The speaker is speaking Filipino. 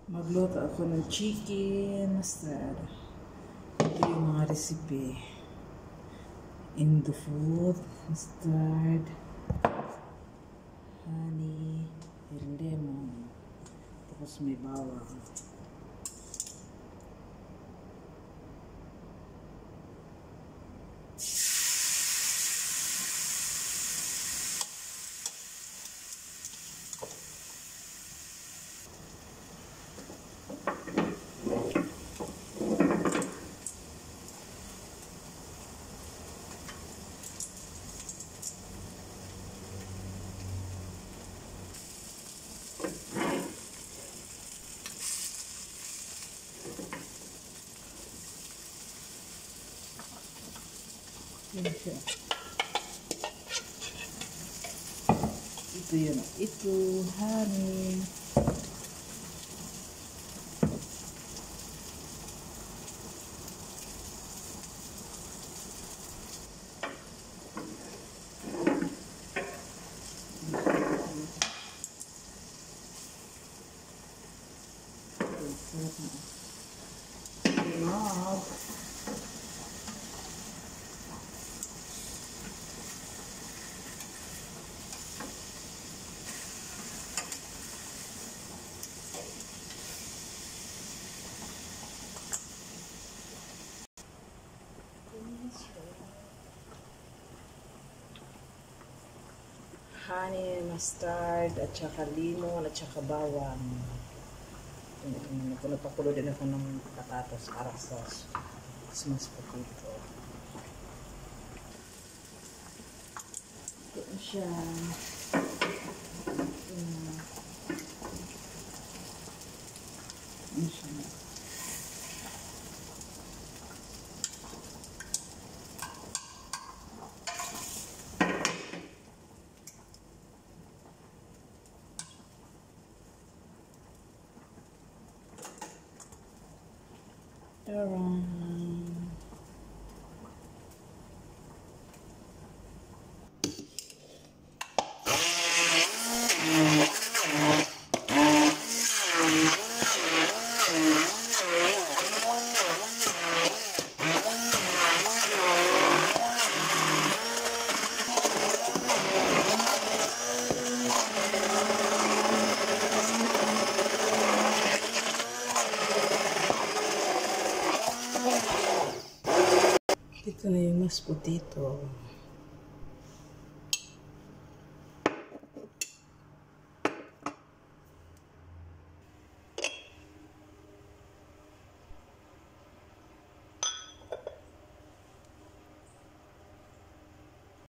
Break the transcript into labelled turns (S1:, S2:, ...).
S1: Magluto ako ng chicken mustard. Ito yung mga recipe. Indofood, mustard, honey, and lemon. Tapos may bawang. Yan siya. Ito yun. Ito, honey. Honey, mustard, at saka limon, at saka bawang. Napakulo din ako ng patatas para sa smashed potato. Ito siya. Ito siya. Ito na yung mashed potato.